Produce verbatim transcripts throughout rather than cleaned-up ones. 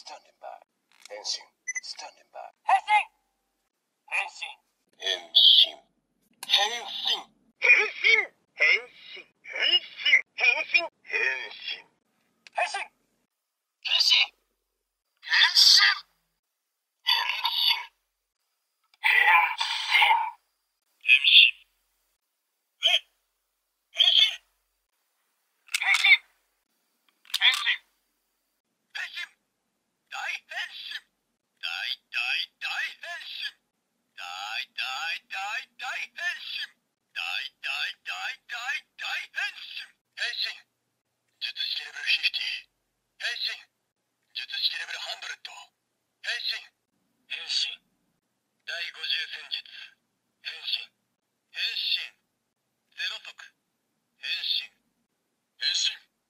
Standing by. 変身 Standing by. 変身変身変身変身変身変身変身変身変身変身変身変身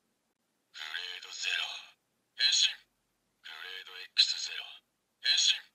グレードゼロ変身グレード エックスゼロ変身